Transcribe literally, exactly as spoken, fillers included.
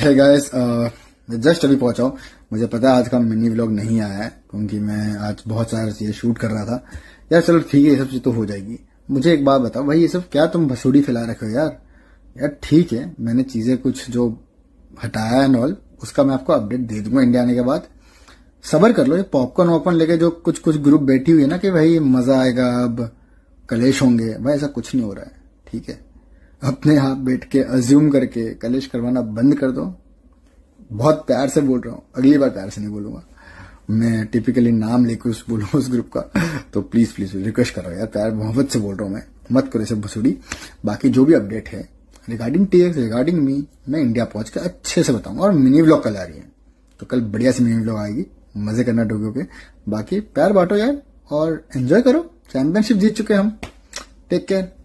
Hey guys, मैं just अभी पहुंचा हूँ। मुझे पता है आज का मिनी व्लॉग नहीं आया है क्योंकि मैं आज बहुत सारी चीजें शूट कर रहा था। यार चलो ठीक है, ये सब चीज तो हो जाएगी। मुझे एक बात बताओ भाई, ये सब क्या तुम भसूड़ी फैला रखे हो यार? यार ठीक है, मैंने चीजें कुछ जो हटाया एंड ऑल, उसका मैं आपको अपडेट दे दूंगा इंडिया आने के बाद। सबर कर लो। ये पॉपकॉर्न वॉपकॉर्न लेके जो कुछ कुछ ग्रुप बैठी हुई है ना कि भाई मजा आएगा, अब कलेश होंगे, भाई ऐसा कुछ नहीं हो रहा है। ठीक है, अपने आप बैठ के अज्यूम करके कलेश करवाना बंद कर दो। बहुत प्यार से बोल रहा हूँ, अगली बार प्यार से नहीं बोलूंगा। मैं टिपिकली नाम लेकर उस बोलूँ उस ग्रुप का, तो प्लीज प्लीज रिक्वेस्ट कर रहा हूँ यार, प्यार मोहब्बत से बोल रहा हूँ मैं, मत करो सब भसूड़ी। बाकी जो भी अपडेट है रिगार्डिंग टीएक्स, रिगार्डिंग मी, मैं इंडिया पहुंच के अच्छे से बताऊंगा। और मिनी व्लॉग कल आ रही है, तो कल बढ़िया सी मिनी व्लॉग आएगी, मजे करना टोक्यो के। बाकी प्यार बांटो यार और एंजॉय करो। चैंपियनशिप जीत चुके हम। Take care.